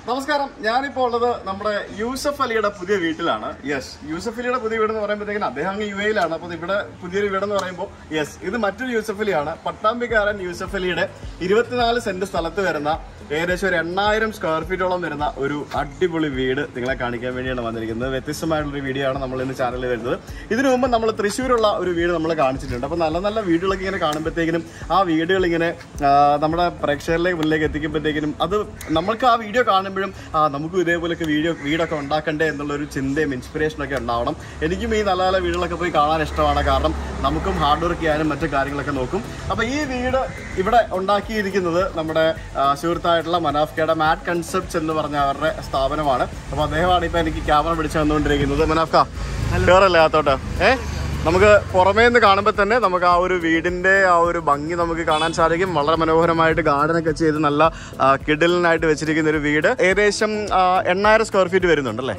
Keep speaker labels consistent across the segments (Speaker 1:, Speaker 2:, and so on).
Speaker 1: നമസ്കാരം, ഞാനിപ്പോൾ ഉള്ളത് നമ്മുടെ യൂസഫ് അലിയുടെ പുതിയ വീട്ടിലാണ്. യെസ്, യൂസഫ് അലിയുടെ പുതിയ വീട് എന്ന് പറയുമ്പോഴത്തേക്കും അദ്ദേഹം അങ്ങ് UAE-ലാണ്. അപ്പോൾ ഇവിടെ പുതിയൊരു വീടെന്ന് പറയുമ്പോൾ യെസ്, ഇത് മറ്റൊരു യൂസഫ് അലിയാണ്. പട്ടാമ്പിക്കാരൻ യൂസഫ് അലിയുടെ 24 സെന്റ് സ്ഥലത്ത് വരുന്ന ഏകദേശം ഒരു 8000 സ്ക്വയർ ഫീറ്റോളം വരുന്ന ഒരു അടിപൊളി വീട് നിങ്ങളെ കാണിക്കാൻ വേണ്ടിയാണ് വന്നിരിക്കുന്നത്. വ്യത്യസ്തമായിട്ടുള്ളൊരു വീഡിയോ ആണ് നമ്മൾ ഇന്ന് ചാനലിൽ വരുന്നത്. ഇതിനു മുമ്പ് നമ്മൾ തൃശ്ശൂരുള്ള ഒരു വീട് നമ്മൾ കാണിച്ചിട്ടുണ്ട്. അപ്പോൾ നല്ല നല്ല വീടുകളൊക്കെ ഇങ്ങനെ കാണുമ്പോഴത്തേക്കിനും ആ വീടുകൾ ഇങ്ങനെ നമ്മുടെ പ്രേക്ഷകരിലേക്ക് മുന്നിലേക്ക് എത്തിക്കുമ്പോഴത്തേക്കിനും അത് നമ്മൾക്ക് ആ വീഡിയോ കാണുമ്പോഴും നമുക്കും ഇതേപോലെയൊക്കെ വീടൊക്കെ ഉണ്ടാക്കണ്ടേ എന്നുള്ളൊരു ചിന്തയും ഇൻസ്പിറേഷനൊക്കെ ഉണ്ടാവണം. എനിക്കും ഈ നല്ല നല്ല വീടുകളൊക്കെ പോയി കാണാൻ ഇഷ്ടമാണ്. കാരണം നമുക്കും ഹാർഡ് വർക്ക് ചെയ്യാനും മറ്റു കാര്യങ്ങളൊക്കെ നോക്കും. അപ്പോൾ ഈ വീട് ഇവിടെ ഉണ്ടാക്കിയിരിക്കുന്നത് നമ്മുടെ സുഹൃത്തായിട്ടുള്ള മനാഫ്കയുടെ MAAD Concepts എന്ന് പറഞ്ഞ അവരുടെ സ്ഥാപനമാണ്. അപ്പോൾ അദ്ദേഹമാണ് ഇപ്പോൾ എനിക്ക് ക്യാമറ പിടിച്ചു തന്നുകൊണ്ടിരിക്കുന്നത്. മനാഫ്ക കയറല്ലേ അകത്തോട്ട്? നമുക്ക് പുറമേ നിന്ന് കാണുമ്പോൾ തന്നെ നമുക്ക് ആ ഒരു വീടിൻ്റെ ആ ഒരു ഭംഗി നമുക്ക് കാണാൻ സാധിക്കും. വളരെ മനോഹരമായിട്ട് ഗാർഡനൊക്കെ ചെയ്ത് നല്ല കിഡിലിനായിട്ട് വെച്ചിരിക്കുന്ന ഒരു വീട്. ഏകദേശം 8000 സ്ക്വയർ ഫീറ്റ് വരുന്നുണ്ടല്ലേ?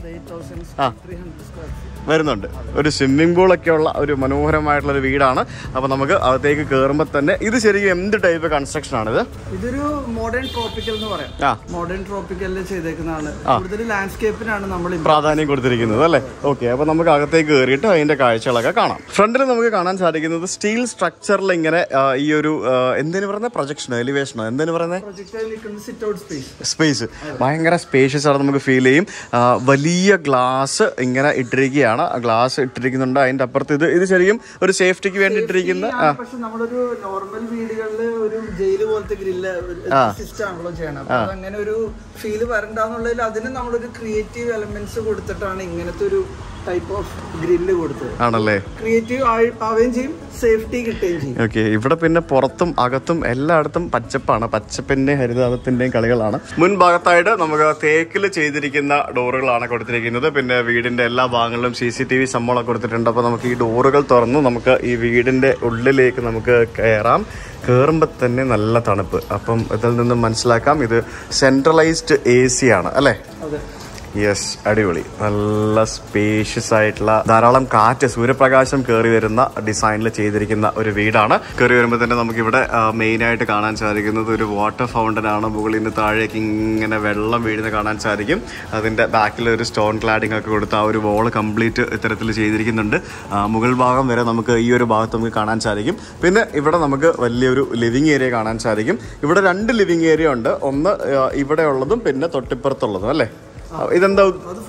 Speaker 1: വരുന്നുണ്ട്. ഒരു സ്വിമ്മിംഗ് പൂളൊക്കെ ഉള്ള ഒരു മനോഹരമായിട്ടുള്ള ഒരു വീടാണ്. അപ്പോൾ നമുക്ക് അകത്തേക്ക് കയറുമ്പോൾ തന്നെ ഇത് ശരിക്കും എന്ത് ടൈപ്പ് കൺസ്ട്രക്ഷൻ ആണിത്?
Speaker 2: ഇതൊരു മോഡേൺ ട്രോപ്പിക്കൽ എന്ന് പറയാം. മോഡേൺ ട്രോപ്പിക്കലിൽ ചെയ്തേക്കുന്നതാണ്. കൂടുതൽ ലാൻഡ്സ്കേപ്പിനാണ് നമ്മൾ പ്രാധാന്യം
Speaker 1: കൊടുത്തിരിക്കുന്നത് അല്ലേ? ഓക്കെ, അപ്പോൾ നമുക്ക് അകത്തേക്ക് കയറിയിട്ട് അതിന്റെ കാഴ്ചകളൊക്കെ കാണാം. ഫ്രണ്ടിൽ നമുക്ക് കാണാൻ സാധിക്കുന്നത് സ്റ്റീൽ സ്ട്രക്ചറിൽ ഇങ്ങനെ ഈ ഒരു എന്തിനു പറയുന്നത്, പ്രൊജക്ഷനോ എലിവേഷനോ എന്തിനു പറയുന്നത്, സ്പേസ് ഭയങ്കര സ്പേഷ്യസ് ആണ്. നമുക്ക് ഫീൽ ചെയ്യും. വലിയ ഗ്ലാസ് ഇങ്ങനെ ഇട്ടിരിക്കുകയാണ്. ഗ്ലാസ് ഇട്ടിരിക്കുന്നുണ്ട്. അതിന്റെ അപ്പുറത്ത് ഇത് ശരിക്കും ഒരു സേഫ്റ്റിക്ക് വേണ്ടി ഇട്ടിരിക്കുന്ന.
Speaker 2: പക്ഷെ നമ്മളൊരു നോർമൽ വീടുകളിൽ ഒരു ജയിൽ പോലത്തെ ഗ്രില്ല് സിസ്റ്റം ആണല്ലോ ചെയ്യണം. അപ്പൊ അങ്ങനെ ഒരു ഫീല് വരണ്ടെന്നുള്ളതിൽ അതിന് നമ്മളൊരു ക്രിയേറ്റീവ് എലമെന്റ്സ് കൊടുത്തിട്ടാണ് ഇങ്ങനത്തെ ഒരു ടൈപ്പ് ഓഫ് ഗ്രില്ല് കൊടുത്തത്.
Speaker 1: ആണല്ലേ?
Speaker 2: ക്രിയേറ്റീവ് ആവുകയും ചെയ്യും, സേഫ്റ്റി കിട്ടുകയും ചെയ്യും.
Speaker 1: ഓക്കെ, ഇവിടെ പിന്നെ പുറത്തും അകത്തും എല്ലായിടത്തും പച്ചപ്പാണ്. പച്ചപ്പിന്റെയും ഹരിതാപത്തിന്റെയും കളികളാണ്. മുൻഭാഗത്തായിട്ട് നമുക്ക് തേക്കിൽ ചെയ്തിരിക്കുന്ന ഡോറുകളാണ് കൊടുത്തിരിക്കുന്നത്. പിന്നെ വീടിന്റെ എല്ലാ ഭാഗങ്ങളിലും CCTV സംഭവങ്ങളൊക്കെ കൊടുത്തിട്ടുണ്ട്. അപ്പോൾ നമുക്ക് ഈ ഡോറുകൾ തുറന്ന് നമുക്ക് ഈ വീടിന്റെ ഉള്ളിലേക്ക് നമുക്ക് കയറാം. കയറുമ്പോൾ തന്നെ നല്ല തണുപ്പ്. അപ്പം ഇതിൽ നിന്നും മനസ്സിലാക്കാം ഇത് സെൻട്രലൈസ്ഡ് AC ആണ് അല്ലേ? യെസ്, അടിപൊളി. നല്ല സ്പേഷ്യസ് ആയിട്ടുള്ള ധാരാളം കാറ്റ്, സൂര്യപ്രകാശം കയറി വരുന്ന ഡിസൈനിൽ ചെയ്തിരിക്കുന്ന ഒരു വീടാണ്. കയറി വരുമ്പോൾ തന്നെ നമുക്കിവിടെ മെയിനായിട്ട് കാണാൻ സാധിക്കുന്നത് ഒരു വാട്ടർ ഫൗണ്ടൻ ആണ്. മുകളിൽ നിന്ന് താഴേക്ക് ഇങ്ങനെ വെള്ളം വീഴുന്ന കാണാൻ സാധിക്കും. അതിൻ്റെ ബാക്കിൽ ഒരു സ്റ്റോൺ ക്ലാഡിംഗ് ഒക്കെ കൊടുത്ത് ആ ഒരു വോള് കംപ്ലീറ്റ് ഇത്തരത്തിൽ ചെയ്തിരിക്കുന്നുണ്ട്. മുകൾ ഭാഗം വരെ നമുക്ക് ഈ ഒരു ഭാഗത്ത് നമുക്ക് കാണാൻ സാധിക്കും. പിന്നെ ഇവിടെ നമുക്ക് വലിയൊരു ലിവിങ് ഏരിയ കാണാൻ സാധിക്കും. ഇവിടെ 2 ലിവിങ് ഏരിയ ഉണ്ട്. ഒന്ന് ഇവിടെ ഉള്ളതും പിന്നെ തൊട്ടിപ്പുറത്തുള്ളതും അല്ലേ? ഇതെന്താ?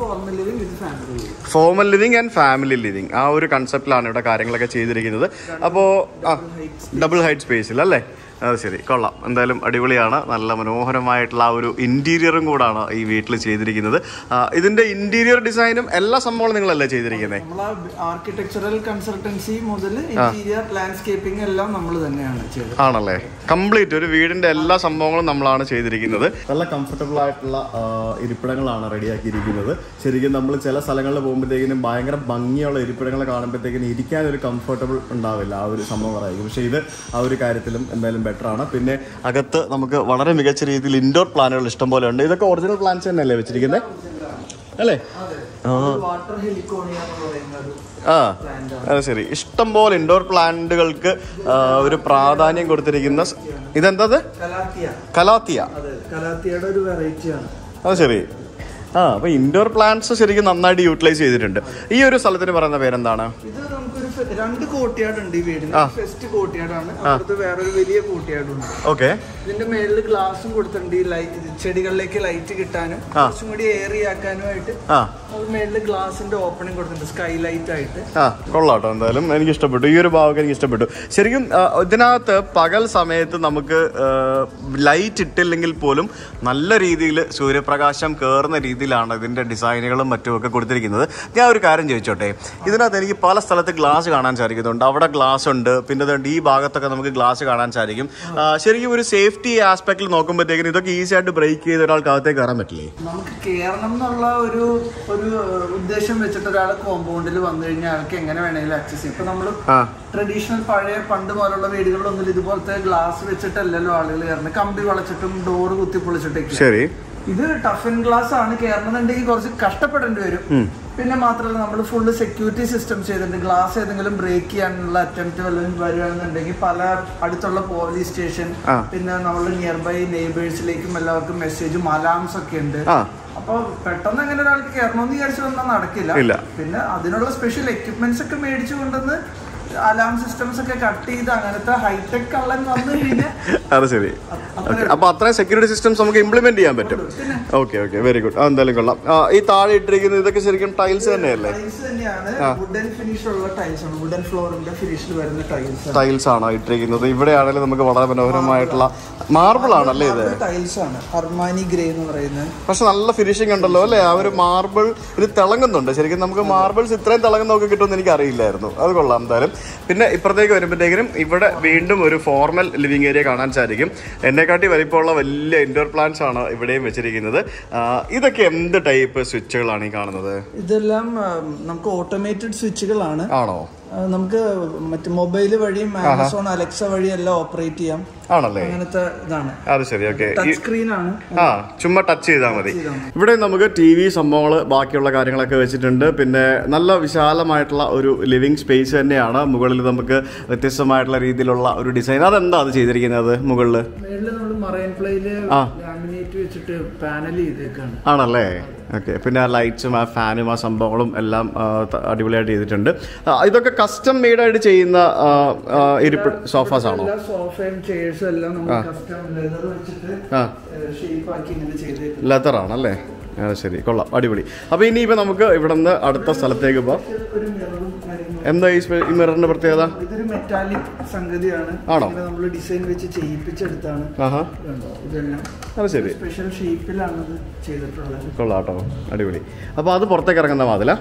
Speaker 1: Formal living and family living. ആ ഒരു കൺസെപ്റ്റിലാണ് ഇവിടെ കാര്യങ്ങളൊക്കെ ചെയ്തിരിക്കുന്നത്. അപ്പോൾ ഡബിൾ ഹൈറ്റ് സ്പേസിൽ അല്ലേ? അത് ശരി, കൊള്ളാം. എന്തായാലും അടിപൊളിയാണ്. നല്ല മനോഹരമായിട്ടുള്ള ആ ഒരു ഇന്റീരിയറും കൂടാണ് ഈ വീട്ടിൽ ചെയ്തിരിക്കുന്നത്. ഇതിന്റെ ഇന്റീരിയർ ഡിസൈനും എല്ലാ സംഭവങ്ങളും നിങ്ങളല്ലേ ചെയ്തിരിക്കുന്നത്?
Speaker 2: ആർക്കിടെക്ചറൽ കൺസൾട്ടൻസി മുതൽ ഇന്റീരിയർ ലാൻഡ്സ്കേപ്പിംഗ് എല്ലാം നമ്മൾ തന്നെയാണ് ചെയ്തത്.
Speaker 1: ആണല്ലേ? കംപ്ലീറ്റ് ഒരു വീടിന്റെ എല്ലാ സംഭവങ്ങളും നമ്മളാണ് ചെയ്തിരിക്കുന്നത്. നല്ല കംഫർട്ടബിൾ ആയിട്ടുള്ള ഇരിപ്പിടങ്ങളാണ് റെഡിയാക്കിയിരിക്കുന്നത്. ശരിക്കും നമ്മൾ ചില സ്ഥലങ്ങളിൽ പോകുമ്പോഴത്തേക്കിനും ഭയങ്കര ഭംഗിയുള്ള ഇരിപ്പിടങ്ങൾ കാണുമ്പോഴത്തേക്കിനും ഇരിക്കാൻ ഒരു കംഫർട്ടബിൾ ഉണ്ടാവില്ല. ആ ഒരു സംഭവം ആയിരിക്കും. പക്ഷേ ഇത് ആ ഒരു കാര്യത്തിലും എന്തായാലും ബെറ്ററാണ്. പിന്നെ അകത്ത് നമുക്ക് വളരെ മികച്ച രീതിയിൽ ഇൻഡോർ പ്ലാന്റുകൾ ഇഷ്ടം പോലെ ഉണ്ട്. ഇതൊക്കെ ഒറിജിനൽ പ്ലാന്റ്സ് തന്നെയല്ലേ വെച്ചിരിക്കുന്നത് അല്ലേ? അത് ശരി. ഇഷ്ടം പോലെ ഇൻഡോർ പ്ലാന്റുകൾക്ക് ഒരു പ്രാധാന്യം കൊടുത്തിരിക്കുന്ന ഇതെന്തത്? കലാത്തിയ.
Speaker 2: ഒരു വെറൈറ്റിയാണ്.
Speaker 1: അത് ശരി. അപ്പൊ ഇൻഡോർ പ്ലാന്റ്സ് ശരിക്കും നന്നായിട്ട് യൂട്ടിലൈസ് ചെയ്തിട്ടുണ്ട്. ഈ ഒരു സ്ഥലത്തിന് പറയുന്ന പേരെന്താണ്?
Speaker 2: ഇത് നമുക്കൊരു 2 കോർട്ട്യാർഡ് ഉണ്ട് ഈ വീടിന്. ഫസ്റ്റ് കോർട്ട്യാർഡ് ആണ്. അപ്പുറത്ത് വേറൊരു വലിയ കോർട്ട്യാർഡ് ഉണ്ട്.
Speaker 1: ഓക്കെ.
Speaker 2: ഇതിന്റെ മേളിൽ ഗ്ലാസും കൊടുത്തിട്ടുണ്ട്. ഈ ചെടികളിലേക്ക് ലൈറ്റ് കിട്ടാനും കുറച്ചും കൂടി ഏറി ആക്കാനുമായിട്ട് മേളിൽ ഗ്ലാസിന്റെ ഓപ്പണിംഗ് കൊടുത്തിട്ടുണ്ട്, സ്കൈ ലൈറ്റ് ആയിട്ട്.
Speaker 1: കൊള്ളാട്ടോ. എന്തായാലും എനിക്ക് ഇഷ്ടപ്പെട്ടു. ഈ ഒരു ഭാഗം എനിക്ക് ഇഷ്ടപ്പെട്ടു. ശരിക്കും ഇതിനകത്ത് പകൽ സമയത്ത് നമുക്ക് ലൈറ്റ് ഇട്ടില്ലെങ്കിൽ പോലും നല്ല രീതിയിൽ സൂര്യപ്രകാശം കയറുന്ന രീതിയിലാണ് ഇതിന്റെ ഡിസൈനുകളും മറ്റുമൊക്കെ കൊടുത്തിരിക്കുന്നത്. ഞാൻ ഒരു കാര്യം ചോദിച്ചോട്ടെ, ഇതിനകത്ത് എനിക്ക് പല സ്ഥലത്ത് ഗ്ലാസ് കാണാൻ സാധിക്കുന്നുണ്ട്. അവിടെ ഗ്ലാസ് ഉണ്ട്. പിന്നെ ഈ ഭാഗത്തൊക്കെ നമുക്ക് ഗ്ലാസ് കാണാൻ സാധിക്കും. ശരിക്കും ഒരു സേഫ്റ്റി ആസ്പെക്റ്റിൽ നോക്കുമ്പോഴത്തേക്കും ഇതൊക്കെ ഈസി ആയിട്ട് ബ്രേക്ക് ചെയ്ത് ഒരാൾക്ക് അകത്തേക്ക് കയറാൻ പറ്റില്ലേ?
Speaker 2: നമുക്ക് കയറണം എന്നുള്ള ഒരു ഉദ്ദേശം വെച്ചിട്ട് ഒരാൾ കോമ്പൗണ്ടിൽ വന്നു കഴിഞ്ഞാൽ ആൾക്ക് എങ്ങനെ വേണമെങ്കിലും ആക്സസ് ചെയ്യും. ഇപ്പൊ നമ്മള് ട്രഡീഷണൽ പണ്ട് പോലുള്ള വീടുകളിലൊന്നും ഇതുപോലത്തെ ഗ്ലാസ് വെച്ചിട്ടല്ലല്ലോ ആളുകൾ കയറുന്നത്. കമ്പി വളച്ചിട്ടും ഡോറ് കുത്തിപ്പൊളിച്ചിട്ടൊക്കെ.
Speaker 1: ശരി.
Speaker 2: ഇത് ടഫ് ആൻഡ് ഗ്ലാസ് ആണ്. കയറണമെന്നുണ്ടെങ്കിൽ കുറച്ച് കഷ്ടപ്പെടേണ്ടി വരും. പിന്നെ മാത്രമല്ല നമ്മൾ ഫുള്ള് സെക്യൂരിറ്റി സിസ്റ്റം ചെയ്തിട്ടുണ്ട്. ഗ്ലാസ് ഏതെങ്കിലും ബ്രേക്ക് ചെയ്യാനുള്ള അറ്റംപ്റ്റ് വല്ലതും വരുവാണെന്നുണ്ടെങ്കിൽ പല അടുത്തുള്ള പോലീസ് സ്റ്റേഷൻ, പിന്നെ നമ്മളുടെ നിയർ ബൈ നെയ്ബേഴ്സിലേക്കും എല്ലാവർക്കും മെസ്സേജും അലാംസ് ഒക്കെ ഉണ്ട്. അപ്പൊ പെട്ടെന്ന് അങ്ങനെ ഒരാൾക്ക് കയറണമെന്ന് വിചാരിച്ചു വന്നാൽ നടക്കില്ല. പിന്നെ അതിനുള്ള സ്പെഷ്യൽ എക്യുപ്മെന്റ്സ് ഒക്കെ മേടിച്ചു കൊണ്ടുവന്ന് അലാം സിസ്റ്റംസ് ഒക്കെ കട്ട് ചെയ്ത് അങ്ങനത്തെ ഹൈടെക് കള്ളൻ വന്നു കഴിഞ്ഞാൽ
Speaker 1: അത് ശരി. അപ്പൊ അത്രയും സെക്യൂരിറ്റി സിസ്റ്റംസ് നമുക്ക് ഇംപ്ലിമെന്റ് ചെയ്യാൻ പറ്റും. Okay okay, very good. എന്തായാലും കൊള്ളാം. ഈ താഴെ ഇട്ടിരിക്കുന്നത് ഇതൊക്കെ ശരിക്കും ടൈൽസ് തന്നെയല്ലേ?
Speaker 2: ടൈൽസ് തന്നെയാണ്. വുഡൻ ഫിനിഷ് ഉള്ള ടൈൽസ് ആണ്. വുഡൻ ഫ്ലോറിന്റെ ഫിനിഷിൽ വരുന്ന
Speaker 1: ടൈൽസ് ആണ് ഇട്ടിരിക്കുന്നത്. ഇവിടെ ആണെങ്കിലും നമുക്ക് വളരെ മനോഹരമായിട്ടുള്ള മാർബിൾ ആണല്ലേ ഇത്?
Speaker 2: ടൈൽസ് ആണ്, അർമാനി ഗ്രേ എന്ന് പറയുന്നത്.
Speaker 1: പക്ഷെ നല്ല ഫിനിഷിംഗ് ഉണ്ടല്ലോ അല്ലേ? ആ ഒരു മാർബിൾ ഇത് തിളങ്ങുന്നുണ്ട്. ശരിക്കും നമുക്ക് മാർബിൾസ് ഇത്രയും തിളങ്ങുന്നൊക്കെ കിട്ടുമെന്ന് എനിക്ക് അറിയില്ലായിരുന്നു. അത് കൊള്ളാം എന്തായാലും. പിന്നെ ഇപ്പുറത്തേക്ക് വരുമ്പോഴത്തേക്കും ഇവിടെ വീണ്ടും ഒരു ഫോർമൽ ലിവിംഗ് ഏരിയ കാണാൻ സാധിക്കും. എന്നെക്കാട്ടി വലിപ്പമുള്ള വലിയ ഇൻഡോർ പ്ലാന്റ്സ് ആണ് ഇവിടെയും വെച്ചിരിക്കുന്നത്. ഇതൊക്കെ എന്ത് ടൈപ്പ് സ്വിച്ചുകളാണ് ഈ കാണുന്നത്?
Speaker 2: ഇതെല്ലാം നമുക്ക് ഓട്ടോമേറ്റഡ് സ്വിച്ചുകളാണ്.
Speaker 1: ആണോ?
Speaker 2: നമുക്ക് മറ്റേ മൊബൈൽ വഴിയും ആമസോൺ അലക്സ വഴി എല്ലാം ഓപ്പറേറ്റ് ചെയ്യാം.
Speaker 1: ആണല്ലേ?
Speaker 2: അങ്ങനത്തെ ഇതാണ്.
Speaker 1: അത് ശരി. ഓക്കെ,
Speaker 2: ടച്ച് സ്ക്രീൻ ആണ്.
Speaker 1: ചുമ്മാ ടച്ച് ചെയ്താൽ മതി. ഇവിടെ നമുക്ക് TV സംഭവങ്ങൾ ബാക്കിയുള്ള കാര്യങ്ങളൊക്കെ വെച്ചിട്ടുണ്ട്. പിന്നെ നല്ല വിശാലമായിട്ടുള്ള ഒരു ലിവിംഗ് സ്പേസ് തന്നെയാണ്. മുകളിൽ നമുക്ക് വ്യത്യസ്തമായിട്ടുള്ള രീതിയിലുള്ള ഒരു ഡിസൈൻ. അതെന്താ അത് ചെയ്തിരിക്കുന്നത്? മുകളിൽ
Speaker 2: നമ്മൾ മറൈൻ പ്ലേയില് ലാമിനേറ്റ് വെച്ചിട്ട് പാനൽ ചെയ്തേക്കാണ്.
Speaker 1: ആണല്ലേ? ഓക്കെ. പിന്നെ ആ ലൈറ്റ്സും ആ ഫാനും ആ സംഭവങ്ങളും എല്ലാം അടിപൊളിയായിട്ട് ചെയ്തിട്ടുണ്ട്. ഇതൊക്കെ കസ്റ്റം മെയ്ഡായിട്ട് ചെയ്യുന്ന സോഫാസ് ആണോ?
Speaker 2: സോഫയും ചെയർസും എല്ലാം നമ്മൾ കസ്റ്റം ലെതർ വെച്ചിട്ട് ഷേപ്പ് ആക്കി ഇങ്ങനെ ചെയ്തേക്കും.
Speaker 1: ലെതർ ആണല്ലേ? ശരി, കൊള്ളാം, അടിപൊളി. അപ്പോൾ ഇനിയിപ്പോൾ നമുക്ക് ഇവിടെ നിന്ന് അടുത്ത സ്ഥലത്തേക്ക് പോകാം. എന്താ ഈ മിററിന്റെ പ്രത്യേകത?
Speaker 2: ഇതൊരു മെറ്റാലിക് സംഗതിയാണ്.
Speaker 1: ആണോ?
Speaker 2: നമ്മൾ ഡിസൈൻ വെച്ച് ചെയ്യിപ്പിച്ചെടുത്താണ്. ഇതെല്ലാം
Speaker 1: അത് ശരി,
Speaker 2: സ്പെഷ്യൽ ഷേപ്പിലാണ് ഇത് ചെയ്തിട്ടുള്ളത്.
Speaker 1: കൊള്ളാട്ടോ, അടിപൊളി. അപ്പോൾ അത് പുറത്തേക്ക് ഇറങ്ങുന്ന വാതിലാ?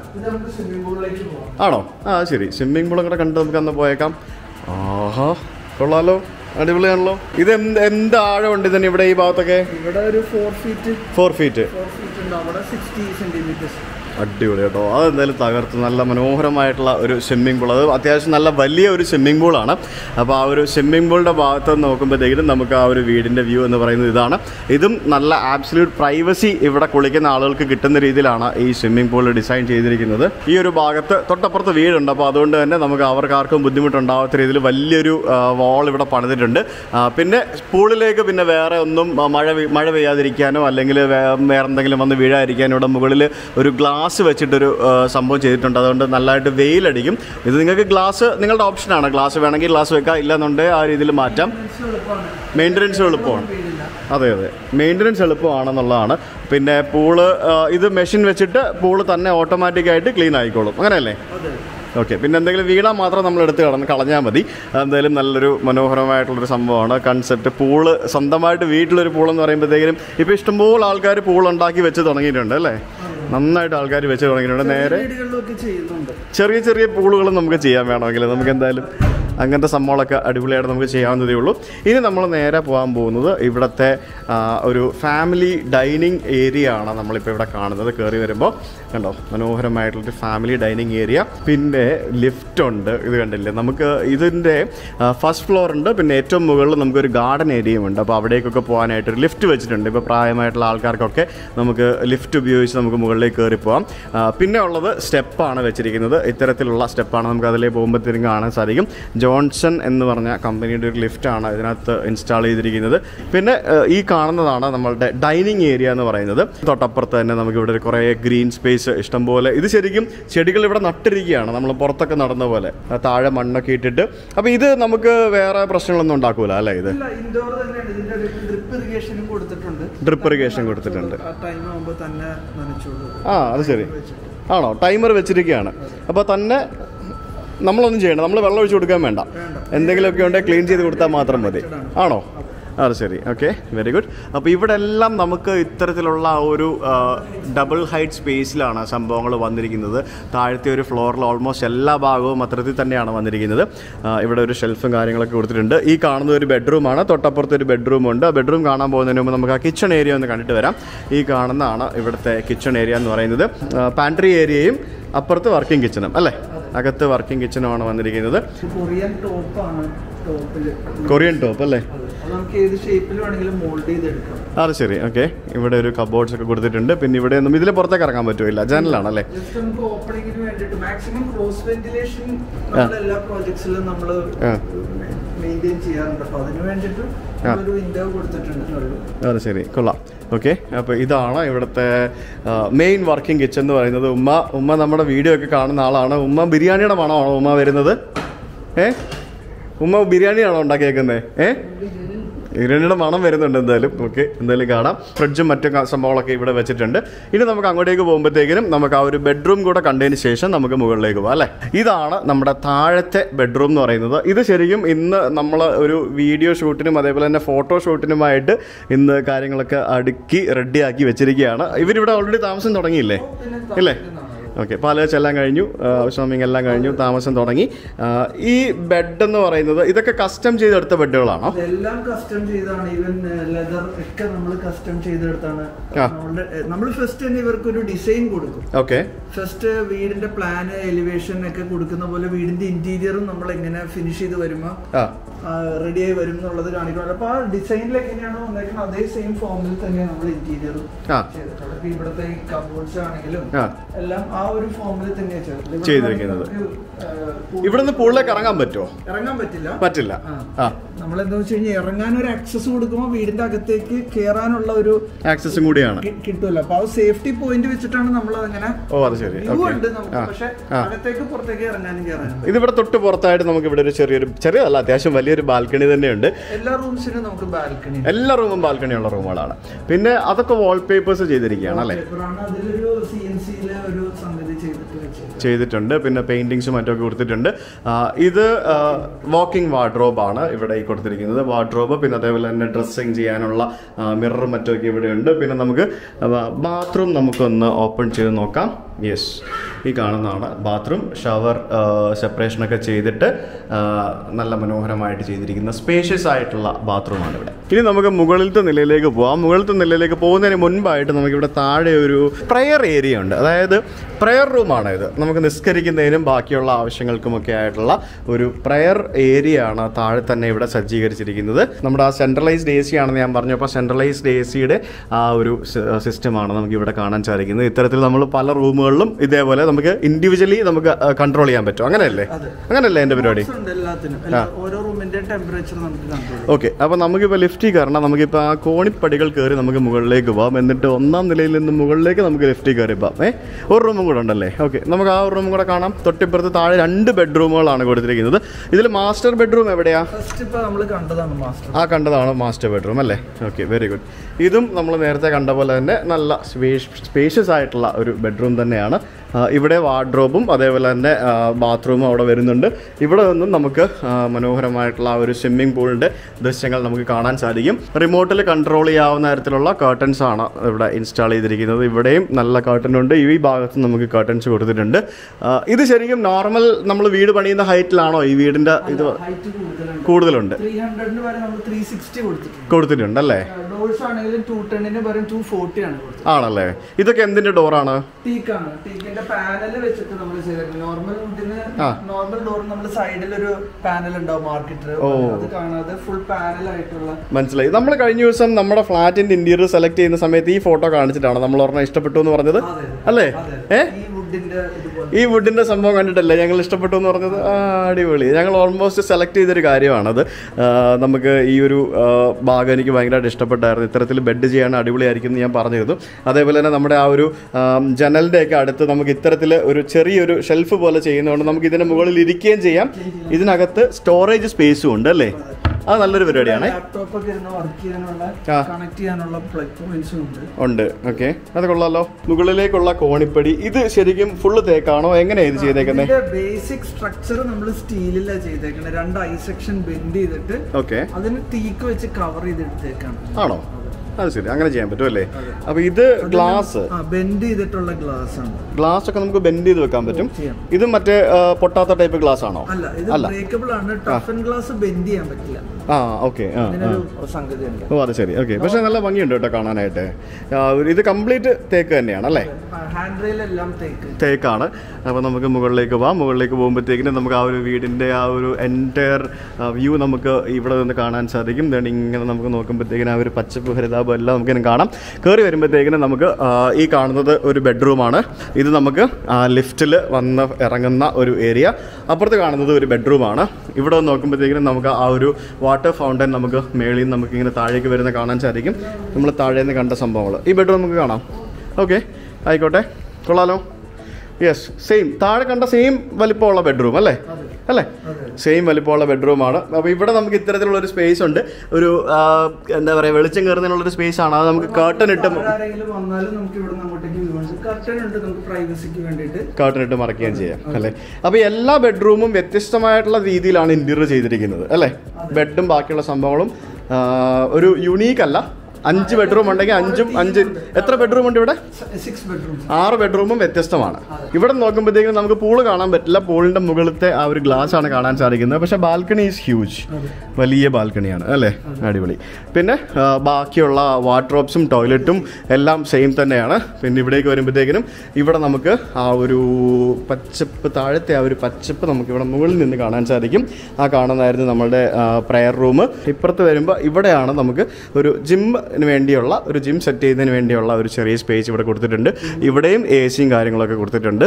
Speaker 1: ആണോ? ശരി. സ്വിമ്മിംഗ് പൂളും കൂടെ കണ്ട് നമുക്ക് അന്ന് പോയേക്കാം. ആഹാ, കൊള്ളാലോ, അടിപൊളിയാണല്ലോ. ഇത് എന്ത് ആഴമുണ്ട് ഇതിന് ഇവിടെ ഈ ഭാഗത്തൊക്കെ?
Speaker 2: ഇവിടെ ഒരു 4 ഫീറ്റ് ഉണ്ട്. അവിടെ 60 സെന്റിമീറ്റേഴ്സ്.
Speaker 1: അടിപൊളി കേട്ടോ. അതെന്തായാലും തകർത്ത് നല്ല മനോഹരമായിട്ടുള്ള ഒരു സ്വിമ്മിംഗ് പൂൾ. അത് അത്യാവശ്യം നല്ല വലിയ ഒരു സ്വിമ്മിംഗ് പൂളാണ്. അപ്പോൾ ആ ഒരു സ്വിമ്മിംഗ് പൂളിൻ്റെ ഭാഗത്ത് നോക്കുമ്പോഴത്തേക്കും നമുക്ക് ആ ഒരു വീടിൻ്റെ വ്യൂ എന്ന് പറയുന്നത് ഇതാണ്. ഇതും നല്ല ആബ്സല്യൂട്ട് പ്രൈവസി ഇവിടെ കുളിക്കുന്ന ആളുകൾക്ക് കിട്ടുന്ന രീതിയിലാണ് ഈ സ്വിമ്മിംഗ് പൂൾ ഡിസൈൻ ചെയ്തിരിക്കുന്നത്. ഈ ഒരു ഭാഗത്ത് തൊട്ടപ്പുറത്ത് വീടുണ്ട്. അപ്പോൾ അതുകൊണ്ട് തന്നെ നമുക്ക് അവർക്കാർക്കും ബുദ്ധിമുട്ടുണ്ടാവാത്ത രീതിയിൽ വലിയൊരു വാൾ ഇവിടെ പണിതിട്ടുണ്ട്. പിന്നെ പൂളിലേക്ക് പിന്നെ വേറെ ഒന്നും മഴ പെയ്യാതിരിക്കാനോ അല്ലെങ്കിൽ വേറെ എന്തെങ്കിലും വന്ന് വീഴാതിരിക്കാനോ ഇവിടെ മുകളിൽ ഒരു ഗ്ലാസ് വെച്ചിട്ടൊരു സംഭവം ചെയ്തിട്ടുണ്ട്. അതുകൊണ്ട് നല്ലതായിട്ട് വെയിലടിക്കും. ഇത് നിങ്ങൾക്ക് ഗ്ലാസ് നിങ്ങളുടെ ഓപ്ഷനാണ്. ഗ്ലാസ് വേണമെങ്കിൽ ഗ്ലാസ് വെക്കാം, ഇല്ലാന്നുണ്ടെങ്കിൽ ആ രീതിയിൽ മാറ്റാം. മെയിൻ്റനൻസ് എളുപ്പമാണ്. അതെ, മെയിൻ്റനൻസ് എളുപ്പമാണെന്നുള്ളതാണ്. പിന്നെ പൂള് ഇത് മെഷീൻ വെച്ചിട്ട് പൂള് തന്നെ ഓട്ടോമാറ്റിക്കായിട്ട് ക്ലീൻ ആയിക്കോളും, അങ്ങനെയല്ലേ? ഓക്കെ. പിന്നെ എന്തെങ്കിലും വീണാൽ മാത്രം നമ്മൾ എടുത്ത് കളഞ്ഞാൽ മതി. എന്തായാലും നല്ലൊരു മനോഹരമായിട്ടുള്ളൊരു സംഭവമാണ് കൺസെപ്റ്റ്. പൂള് സ്വന്തമായിട്ട് വീട്ടിലൊരു പൂളെന്ന് പറയുമ്പോഴത്തേക്കും ഇപ്പോൾ ഇഷ്ടംപോലെ ആൾക്കാർ പൂളുണ്ടാക്കി വെച്ച് തുടങ്ങിയിട്ടുണ്ട് അല്ലേ? നന്നായിട്ട് ആൾക്കാർ വെച്ച് തുടങ്ങിയിട്ടുണ്ട്. നേരെ ചെറിയ ചെറിയ പൂളുകളും നമുക്ക് ചെയ്യാൻ വേണമെങ്കിൽ നമുക്ക് എന്തായാലും അങ്ങനത്തെ സംഭവങ്ങളൊക്കെ അടിപൊളിയായിട്ട് നമുക്ക് ചെയ്യാവുന്നതേ ഉള്ളൂ. ഇനി നമ്മൾ നേരെ പോകാൻ പോകുന്നത് ഇവിടുത്തെ ഒരു ഫാമിലി ഡൈനിങ് ഏരിയ ആണ് നമ്മളിപ്പോൾ ഇവിടെ കാണുന്നത്. കയറി വരുമ്പോൾ കണ്ടോ, മനോഹരമായിട്ടുള്ളൊരു ഫാമിലി ഡൈനിങ് ഏരിയ. പിന്നെ ലിഫ്റ്റ് ഉണ്ട്. ഇത് കണ്ടില്ലേ? നമുക്ക് ഇതിൻ്റെ ഫസ്റ്റ് ഫ്ലോർ ഉണ്ട്. പിന്നെ ഏറ്റവും മുകളിൽ നമുക്കൊരു ഗാർഡൻ ഏരിയയും ഉണ്ട്. അപ്പോൾ അവിടേക്കൊക്കെ പോകാനായിട്ടൊരു ലിഫ്റ്റ് വെച്ചിട്ടുണ്ട്. ഇപ്പോൾ പ്രായമായിട്ടുള്ള ആൾക്കാർക്കൊക്കെ നമുക്ക് ലിഫ്റ്റ് ഉപയോഗിച്ച് നമുക്ക് മുകളിലേക്ക് കയറി പോകാം. പിന്നെ ഉള്ളത് സ്റ്റെപ്പാണ് വെച്ചിരിക്കുന്നത്. ഇത്തരത്തിലുള്ള സ്റ്റെപ്പാണ് നമുക്ക് അതിലേക്ക് പോകുമ്പോഴത്തേക്കും കാണാൻ സാധിക്കും. ജോൺസൺ എന്ന് പറഞ്ഞ കമ്പനിയുടെ ഒരു ലിഫ്റ്റാണ് ഇതിനകത്ത് ഇൻസ്റ്റാൾ ചെയ്തിരിക്കുന്നത്. പിന്നെ ഈ കാണുന്നതാണ് നമ്മളുടെ ഡൈനിങ് ഏരിയ എന്ന് പറയുന്നത്. തൊട്ടപ്പുറത്ത് തന്നെ നമുക്ക് ഇവിടെ ഒരു കുറേ ഗ്രീൻ സ്പേസ് ഇഷ്ടംപോലെ. ഇത് ശരിക്കും ചെടികൾ ഇവിടെ നട്ടിരിക്കുകയാണ്, നമ്മൾ പുറത്തൊക്കെ നടന്ന പോലെ താഴെ മണ്ണൊക്കെ ഇട്ടിട്ട്. അപ്പോൾ ഇത് നമുക്ക് വേറെ പ്രശ്നങ്ങളൊന്നും ഉണ്ടാക്കൂല അല്ലേ? ഇത് ഡ്രിപ്പ് ഇറിഗേഷൻ കൊടുത്തിട്ടുണ്ട്. അത് ശരി. ആണോ? ടൈമർ വെച്ചിരിക്കുകയാണ്. അപ്പോൾ തന്നെ നമ്മളൊന്നും ചെയ്യണം, നമ്മൾ വെള്ളം ഒഴിച്ച് കൊടുക്കാൻ വേണ്ട. എന്തെങ്കിലുമൊക്കെ ഉണ്ടെങ്കിൽ ക്ലീൻ ചെയ്ത് കൊടുത്താൽ മാത്രം മതി. ആണോ? അത് ശരി. Okay, very good. അപ്പോൾ ഇവിടെ എല്ലാം നമുക്ക് ഇത്തരത്തിലുള്ള ഒരു ഡബിൾ ഹൈറ്റ് സ്പേസിലാണ് സംഭവങ്ങൾ വന്നിരിക്കുന്നത്. താഴത്തെ ഒരു ഫ്ലോറിൽ ഓൾമോസ്റ്റ് എല്ലാ ഭാഗവും അത്തരത്തിൽ തന്നെയാണ് വന്നിരിക്കുന്നത്. ഇവിടെ ഒരു ഷെൽഫും കാര്യങ്ങളൊക്കെ കൊടുത്തിട്ടുണ്ട്. ഈ കാണുന്ന ഒരു ബെഡ്റൂമാണ്. തൊട്ടപ്പുറത്ത് ഒരു ബെഡ്റൂമുണ്ട്. ബെഡ്റൂം കാണാൻ പോകുന്നതിന് മുമ്പ് നമുക്ക് ആ കിച്ചൺ ഏരിയ ഒന്ന് കണ്ടിട്ട് വരാം. ഈ കാണുന്നതാണ് ഇവിടുത്തെ കിച്ചൺ ഏരിയ എന്ന് പറയുന്നത്. പാൻട്രി ഏരിയയും അപ്പുറത്ത് വർക്കിംഗ് കിച്ചണും അല്ലേ? അകത്ത് വർക്കിംഗ് കിച്ചണുമാണ് വന്നിരിക്കുന്നത്.
Speaker 2: കൊറിയൻ ടോപ്പാണ്
Speaker 1: കൊറിയൻ ടോപ്പ് അല്ലേ?
Speaker 2: നമുക്ക് ഏത് ഷേപ്പിൽ വേണമെങ്കിലും മോൾഡ് ചെയ്തെടുക്കാം.
Speaker 1: അത് ശരി. ഓക്കെ, ഇവിടെ ഒരു കബോർഡ്സ് ഒക്കെ കൊടുത്തിട്ടുണ്ട്. പിന്നെ ഇവിടെ ഒന്നും ഇതിൽ പുറത്തേക്ക് ഇറങ്ങാൻ പറ്റില്ല, ജനലാണല്ലേ?
Speaker 2: നമുക്ക് ഓപ്പണിങ്ങിന് വേണ്ടിയിട്ട് മാക്സിമം ക്രോസ് വെന്റിലേഷൻ എല്ലാ പ്രോജക്ട്സിലും നമ്മൾ മെയിൻറ്റെയിൻ ചെയ്യാറുണ്ട്. അപ്പോൾ അതിന് വേണ്ടിയിട്ട് ഒരു വിൻഡോ കൊടുത്തിട്ടുണ്ട്.
Speaker 1: അത് ശരി, കൊള്ളാം. ഓക്കെ, അപ്പോൾ ഇതാണ് ഇവിടുത്തെ മെയിൻ വർക്കിംഗ് കിച്ചൺ എന്ന് പറയുന്നത്. ഉമ്മ നമ്മുടെ വീഡിയോ ഒക്കെ കാണുന്ന ആളാണ്. ഉമ്മ ബിരിയാണിയുടെ മണമാണോ ഉമ്മ വരുന്നത്? ഉമ്മ ബിരിയാണിയാണോ ഉണ്ടാക്കിയേക്കുന്നത്? ബിരിയാണിയുടെ മണം വരുന്നുണ്ട് എന്തായാലും. ഓക്കെ, എന്തായാലും കാണാം. ഫ്രിഡ്ജും മറ്റും സംഭവങ്ങളൊക്കെ ഇവിടെ വെച്ചിട്ടുണ്ട്. ഇനി നമുക്ക് അങ്ങോട്ടേക്ക് പോകുമ്പോഴത്തേക്കിനും നമുക്ക് ആ ഒരു ബെഡ്റൂം കൂടെ കണ്ടതിന് ശേഷം നമുക്ക് മുകളിലേക്ക് പോകാം അല്ലേ? ഇതാണ് നമ്മുടെ താഴത്തെ ബെഡ്റൂം എന്ന് പറയുന്നത്. ഇത് ശരിക്കും ഇന്ന് നമ്മൾ ഒരു വീഡിയോ ഷൂട്ടിനും അതേപോലെ തന്നെ ഫോട്ടോ ഷൂട്ടിനുമായിട്ട് ഇന്ന് കാര്യങ്ങളൊക്കെ അടുക്കി റെഡിയാക്കി വെച്ചിരിക്കുകയാണ്. ഇവരിവിടെ ഓൾറെഡി താമസം തുടങ്ങിയില്ലേ? ഇല്ലേ? ഓക്കെ, പാലകച്ച് എല്ലാം കഴിഞ്ഞു, ഹൗസ് വാമിംഗ് എല്ലാം കഴിഞ്ഞു, താമസം തുടങ്ങി. ഈ ബെഡ് എന്ന് പറയുന്നത് ഇതൊക്കെ കസ്റ്റം ചെയ്തെടുത്ത ബെഡുകളാണോ?
Speaker 2: എല്ലാം കസ്റ്റം ചെയ്താണ്. ഈവൻ ലെതർ ഒക്കെ നമ്മൾ കസ്റ്റം ചെയ്തെടുത്താണ്. നമ്മൾ ഫസ്റ്റ് തന്നെ ഇവർക്കൊരു ഡിസൈൻ കൊടുക്കും.
Speaker 1: ഓക്കെ,
Speaker 2: ഫസ്റ്റ് വീടിന്റെ പ്ലാന് എലിവേഷൻ ഒക്കെ കൊടുക്കുന്ന പോലെ വീടിന്റെ ഇന്റീരിയറും നമ്മൾ എങ്ങനെ ഫിനിഷ് ചെയ്ത് വരുമ്പോ റെഡിയായി വരും എന്നുള്ളത് കാണിക്കണം. അപ്പൊ ആ ഡിസൈനിൽ എങ്ങനെയാണോ വന്നേക്കുന്നത് അതേ സെയിം ഫോമിൽ തന്നെ നമ്മൾ ഇന്റീരിയറും ചെയ്തിട്ടുള്ളത്. ഇവിടുത്തെ ഈ കബോർഡ്സ് ആണെങ്കിലും എല്ലാം ആ ഒരു ഫോമിൽ തന്നെയാണ്
Speaker 1: ചെയ്തിരിക്കുന്നത്. ഇവിടുന്ന് പൂളിലേക്ക് ഇറങ്ങാൻ പറ്റുമോ?
Speaker 2: ഇറങ്ങാൻ
Speaker 1: പറ്റില്ല.
Speaker 2: നമ്മളെന്താ വെച്ച് കഴിഞ്ഞാൽ ഇറങ്ങാൻ ഒരു ആക്സസ് കൊടുക്കുമ്പോൾ വീടിന്റെ അകത്തേക്ക് കയറാനുള്ള ഒരു
Speaker 1: ആക്സസും കൂടിയാണ്
Speaker 2: കിട്ടുമല്ലോ. അപ്പൊ ആ സേഫ്റ്റി പോയിന്റ് വെച്ചിട്ടാണ് നമ്മൾ അങ്ങനെ ഉണ്ട് നമുക്ക്. പക്ഷെ അകത്തേക്ക് പുറത്തേക്ക് ഇറങ്ങാനും കയറാനും.
Speaker 1: ഇതിവിടെ തൊട്ട് പുറത്തായിട്ട് നമുക്ക് ഇവിടെ ഒരു ചെറിയതല്ല, അത്യാവശ്യം വലിയൊരു ബാൽക്കണി തന്നെയുണ്ട്.
Speaker 2: എല്ലാ റൂംസിനും നമുക്ക് ബാൽക്കണി,
Speaker 1: എല്ലാ റൂമും ബാൽക്കണി ഉള്ള റൂമുകളാണ്. പിന്നെ അതൊക്കെ വാൾപേപ്പേഴ്സ് ചെയ്തിരിക്കുകയാണ് അല്ലേ? ചെയ്തിട്ടുണ്ട്. പിന്നെ പെയിന്റിങ്സും മറ്റൊക്കെ കൊടുത്തിട്ടുണ്ട്. ഇത് വാക്കിംഗ് വാർഡ്രോബാണ് ഇവിടെ ഈ കൊടുത്തിരിക്കുന്നത്. വാർഡ്രോബ്, പിന്നെ അതേപോലെ തന്നെ ഡ്രസ്സിങ് ചെയ്യാനുള്ള മിററും മറ്റൊക്കെ ഇവിടെയുണ്ട്. പിന്നെ നമുക്ക് ബാത്റൂം നമുക്കൊന്ന് ഓപ്പൺ ചെയ്ത് നോക്കാം. യെസ്, ഈ കാണുന്നതാണ് ബാത്റൂം. ഷവർ സെപ്പറേഷനൊക്കെ ചെയ്തിട്ട് നല്ല മനോഹരമായിട്ട് ചെയ്തിരിക്കുന്ന സ്പേഷ്യസ് ആയിട്ടുള്ള ബാത്റൂമാണ് ഇവിടെ. ഇനി നമുക്ക് മുകളിലത്തെ നിലയിലേക്ക് പോകാം. മുകളിലത്തെ നിലയിലേക്ക് പോകുന്നതിന് മുൻപായിട്ട് നമുക്കിവിടെ താഴെ ഒരു പ്രെയർ ഏരിയ ഉണ്ട്. അതായത് പ്രെയർ റൂമാണ് ഇത്. നമുക്ക് നിസ്കരിക്കുന്നതിനും ബാക്കിയുള്ള ആവശ്യങ്ങൾക്കുമൊക്കെ ആയിട്ടുള്ള ഒരു പ്രെയർ ഏരിയ ആണ് താഴെ തന്നെ ഇവിടെ സജ്ജീകരിച്ചിരിക്കുന്നത്. നമ്മുടെ ആ സെൻട്രലൈസ്ഡ് AC ആണെന്ന് ഞാൻ പറഞ്ഞു. അപ്പോൾ സെൻട്രലൈസ്ഡ് ACയുടെ ആ ഒരു സിസ്റ്റമാണ് നമുക്ക് ഇവിടെ കാണാൻ സാധിക്കുന്നത്. ഇത്തരത്തിൽ നമ്മൾ പല റൂമുകളിലും ഇതേപോലെ നമുക്ക് ഇൻഡിവിജ്വലി നമുക്ക് കൺട്രോൾ ചെയ്യാൻ പറ്റും. അങ്ങനെയല്ലേ എൻ്റെ പരിപാടി? ഓക്കെ, അപ്പോൾ നമുക്കിപ്പോൾ ലിഫ്റ്റിൽ കയറണം. നമുക്കിപ്പോൾ ആ കോണിപ്പടികൾ കയറി നമുക്ക് മുകളിലേക്ക് പോകാം. എന്നിട്ട് 1ാം നിലയിൽ നിന്ന് മുകളിലേക്ക് നമുക്ക് ലിഫ്റ്റിൽ കയറി പോകാം. ഒരു റൂമും കൂടെ ഉണ്ടല്ലേ? ഓക്കെ, നമുക്ക് ആ റൂമും കൂടെ കാണാം. തൊട്ടിപ്പുറത്ത് താഴെ 2 ബെഡ്റൂമുകളാണ് കൊടുത്തിരിക്കുന്നത്. ഇതിൽ മാസ്റ്റർ ബെഡ്റൂം എവിടെയാ? കണ്ടതാണ് മാസ്റ്റർ ബെഡ്റൂം അല്ലേ? Okay, very good. ഇതും നമ്മൾ നേരത്തെ കണ്ട പോലെ തന്നെ നല്ല സ്പേഷ്യസ് ആയിട്ടുള്ള ഒരു ബെഡ്റൂം തന്നെയാണ്. ഇവിടെ വാർഡ്രോബും അതേപോലെ തന്നെ ബാത്റൂമും അവിടെ വരുന്നുണ്ട്. ഇവിടെ നിന്നും നമുക്ക് മനോഹരമായിട്ടുള്ള ഒരു സ്വിമ്മിംഗ് പൂളിൻ്റെ ദൃശ്യങ്ങൾ നമുക്ക് കാണാൻ സാധിക്കും. റിമോട്ടിൽ കൺട്രോൾ ചെയ്യാവുന്ന തരത്തിലുള്ള കർട്ടൻസ് ആണ് ഇവിടെ ഇൻസ്റ്റാൾ ചെയ്തിരിക്കുന്നത്. ഇവിടെയും നല്ല കർട്ടൻ ഉണ്ട്. ഈ ഭാഗത്ത് നമുക്ക് കർട്ടൻസ് കൊടുത്തിട്ടുണ്ട്. ഇത് ശരിക്കും നോർമൽ നമ്മൾ വീട് പണിയുന്ന ഹൈറ്റിലാണോ ഈ വീടിൻ്റെ ഇത്? കൂടുതലുണ്ട്, കൊടുത്തിട്ടുണ്ട് അല്ലേ? ആണല്ലേ? ഇതൊക്കെ എന്തിന്റെ ഡോറാണ്?
Speaker 2: പാനൽ വെച്ചിട്ട് നമ്മൾ ചെയ്തിട്ടുണ്ട്. നോർമൽ ഡോർ നമ്മൾ സൈഡിൽ ഒരു പാനൽ ഉണ്ടാവും മാർക്കറ്റ്, അത് കാണാതെ ഫുൾ പാനൽ ആയിട്ടുള്ള.
Speaker 1: മനസ്സിലായി. നമ്മൾ കഴിഞ്ഞ ദിവസം നമ്മുടെ ഫ്ലാറ്റിന്റെ ഇന്റീരിയർ സെലക്ട് ചെയ്യുന്ന സമയത്ത് ഈ ഫോട്ടോ കാണിച്ചിട്ടാണ് നമ്മൾ പറഞ്ഞ ഇഷ്ടപ്പെട്ടു എന്ന് പറഞ്ഞത് അല്ലേ? ഈ വുഡിന്റെ സംഭവം കണ്ടിട്ടല്ലേ ഞങ്ങൾ ഇഷ്ടപ്പെട്ടു എന്ന് പറഞ്ഞത്? അടിപൊളി. ഞങ്ങൾ ഓൾമോസ്റ്റ് സെലക്ട് ചെയ്തൊരു കാര്യമാണത്. നമുക്ക് ഈ ഒരു ഭാഗം എനിക്ക് ഭയങ്കരമായിട്ട് ഇഷ്ടപ്പെട്ടായിരുന്നു. ഇത്തരത്തിൽ ബെഡ് ചെയ്യാൻ അടിപൊളിയായിരിക്കും എന്ന് ഞാൻ പറഞ്ഞിരുന്നു. അതേപോലെ തന്നെ നമ്മുടെ ആ ഒരു ജനലിൻ്റെ ഒക്കെ അടുത്ത് നമുക്ക് ഇത്തരത്തിൽ ഒരു ചെറിയൊരു ഷെൽഫ് പോലെ ചെയ്യുന്നതുകൊണ്ട് നമുക്ക് ഇതിന് മുകളിൽ ഇരിക്കുകയും ചെയ്യാം. ഇതിനകത്ത് സ്റ്റോറേജ് സ്പേസും ഉണ്ട് അല്ലേ? അത് നല്ലൊരു പരിപാടിയാണ്. ഉണ്ട്. ഓക്കെ, അത് കൊള്ളാലോ. മുകളിലേക്കുള്ള കോണിപ്പടി ഇത് ശരിക്കും ഫുള്ള് തേക്കാണോ? എങ്ങനെയാണ് ഇത് ചെയ്തേക്കുന്നത്?
Speaker 2: ബേസിക് സ്ട്രക്ചർ നമ്മൾ സ്റ്റീലിലാണ് ചെയ്തേക്കുന്നത്. 2 ഐ സെക്ഷൻ ബെൻഡ് ചെയ്തിട്ട് അതിന് ടീക്ക് വെച്ച് കവർ ചെയ്തെടുത്തേക്കാണ്.
Speaker 1: ആണോ? അത് ശരി, അങ്ങനെ ചെയ്യാൻ പറ്റും അല്ലേ? അപ്പൊ ഇത് ഗ്ലാസ്
Speaker 2: ബെൻഡ് ചെയ്തിട്ടുള്ള ഗ്ലാസ് ആണ്.
Speaker 1: ഗ്ലാസ് ഒക്കെ നമുക്ക് ബെൻഡ് ചെയ്ത് വെക്കാൻ പറ്റും. ഇത് മറ്റേ പൊട്ടാത്ത ടൈപ്പ് ഗ്ലാസ് ആണോ?
Speaker 2: അല്ല, ബ്രേക്കബിൾ ആണ്. ടഫൻ ഗ്ലാസ് ബെൻഡ് ചെയ്യാൻ പറ്റില്ല.
Speaker 1: ഓക്കെ. ഓ, അത് ശരി. ഓക്കെ, പക്ഷെ നല്ല ഭംഗിയുണ്ട് കേട്ടോ കാണാനായിട്ട്. ഇത് കംപ്ലീറ്റ് തേക്ക് തന്നെയാണ് അല്ലേ?
Speaker 2: ഹാൻഡ് റെയിൽ എല്ലാം
Speaker 1: തേക്കാണ്. അപ്പോൾ നമുക്ക് മുകളിലേക്ക് പോകാം. മുകളിലേക്ക് പോകുമ്പോഴത്തേക്കിനും നമുക്ക് ആ ഒരു വീടിൻ്റെ ആ ഒരു എൻറ്റയർ വ്യൂ നമുക്ക് ഇവിടെ നിന്ന് കാണാൻ സാധിക്കും. ഇങ്ങനെ നമുക്ക് നോക്കുമ്പോഴത്തേക്കിനും ആ ഒരു പച്ചപ്പ് ഹരിതാപം എല്ലാം നമുക്കിങ്ങനെ കാണാം. കയറി വരുമ്പോഴത്തേക്കിനും നമുക്ക് ഈ കാണുന്നത് ഒരു ബെഡ്റൂമാണ്. ഇത് നമുക്ക് ലിഫ്റ്റിൽ വന്ന് ഇറങ്ങുന്ന ഒരു ഏരിയ. അപ്പുറത്ത് കാണുന്നത് ഒരു ബെഡ്റൂമാണ്. ഇവിടെ നോക്കുമ്പോഴത്തേക്കിനും നമുക്ക് ആ ഒരു വാട്ടർ ഫൗണ്ടൻ നമുക്ക് മേളിൽ നിന്ന് നമുക്ക് ഇങ്ങനെ താഴേക്ക് വരുന്ന കാണാൻ സാധിക്കും. നമ്മൾ താഴേന്ന് കണ്ട സംഭവങ്ങൾ ഈ ബെഡ്റൂം നമുക്ക് കാണാം. ഓക്കെ, ആയിക്കോട്ടെ, കൊള്ളാലോ. യെസ്, സെയിം താഴെ കണ്ട സെയിം വലിപ്പമുള്ള ബെഡ്റൂം അല്ലേ? സെയിം വലിപ്പമുള്ള ബെഡ്റൂമാണ്. അപ്പോൾ ഇവിടെ നമുക്ക് ഇത്തരത്തിലുള്ള ഒരു സ്പേസ് ഉണ്ട്. ഒരു എന്താ പറയുക, വെളിച്ചം കയറുന്നതിനുള്ളൊരു സ്പേസ് ആണ്. അത് നമുക്ക് കർട്ടൻ ഇട്ട് മറക്കുകയും ചെയ്യാം അല്ലേ? അപ്പോൾ എല്ലാ ബെഡ്റൂമും വ്യത്യസ്തമായിട്ടുള്ള രീതിയിലാണ് ഇന്റീരിയർ ചെയ്തിരിക്കുന്നത് അല്ലേ? ബെഡും ബാക്കിയുള്ള സംഭവങ്ങളും ഒരു യുണീക്ക് അല്ല. 5 ബെഡ്റൂം ഉണ്ടെങ്കിൽ 5 എത്ര ബെഡ്റൂം ഉണ്ട് ഇവിടെ? 6 ബെഡ്റൂമും വ്യത്യസ്തമാണ്. ഇവിടെ നോക്കുമ്പോഴത്തേക്കും നമുക്ക് പൂള് കാണാൻ പറ്റില്ല. പൂളിന്റെ മുകളിലത്തെ ആ ഒരു ഗ്ലാസ് ആണ് കാണാൻ സാധിക്കുന്നത്. പക്ഷെ ബാൽക്കണി ഈസ് ഹ്യൂജ്, വലിയ ബാൽക്കണിയാണ് അല്ലേ? അടിപൊളി. പിന്നെ ബാക്കിയുള്ള വാർഡ്രോബ്സും ടോയ്ലറ്റും എല്ലാം സെയിം തന്നെയാണ്. പിന്നെ ഇവിടേക്ക് വരുമ്പോഴത്തേക്കിനും ഇവിടെ നമുക്ക് ആ ഒരു പച്ചപ്പ്, താഴത്തെ ആ ഒരു പച്ചപ്പ് നമുക്ക് ഇവിടെ മുകളിൽ നിന്ന് കാണാൻ സാധിക്കും. ആ കാണുന്നതായിരുന്നു നമ്മളുടെ പ്രയർ റൂം. ഇപ്പുറത്ത് വരുമ്പോൾ ഇവിടെയാണ് നമുക്ക് ഒരു ജിമ്മിന് വേണ്ടിയുള്ള ഒരു ജിം സെറ്റ് ചെയ്യുന്നതിന് വേണ്ടിയുള്ള ഒരു ചെറിയ സ്പേസ് ഇവിടെ കൊടുത്തിട്ടുണ്ട്. ഇവിടെയും AC കാര്യങ്ങളൊക്കെ കൊടുത്തിട്ടുണ്ട്,